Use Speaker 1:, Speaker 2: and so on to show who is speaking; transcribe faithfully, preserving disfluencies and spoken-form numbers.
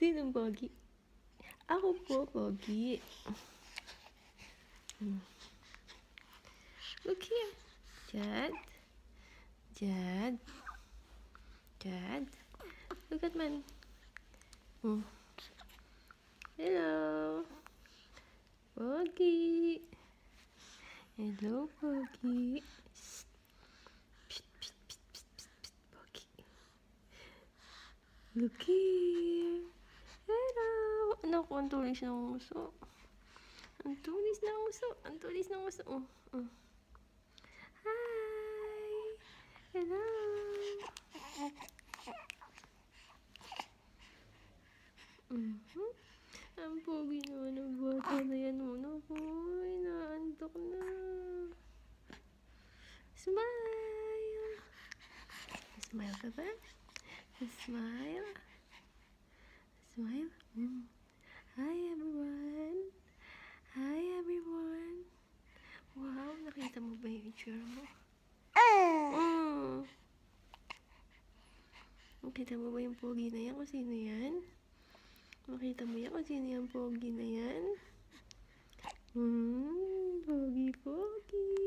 Speaker 1: Sinong pogi? Ako po, pogi. Look here. Jad. Jad. Jad. Look at mommy. Mm. Hello. Pogi. Hello, Pogi. Psst. Psst, psst, psst, psst, psst, psst, Pogi. Look here. Hello. Anak ko, ang tulis ng uso. Ang tulis ng uso. Ang tulis ng uso. Oh, oh. Hi. Hello. Mm-hmm. Ang pogi naman ng bata na yan muna ko. Inaantok na. Smile. Smile ka ba? Smile. Smile. Mm. Hi everyone. Hi everyone. Wow, nakita mo ba yung itsura mo? Mm. Nakita mo ba yung pogi na yan? Kung sino yan? Makita mo yan kung sino yung pogi na yan? Hmm, pogi, pogi.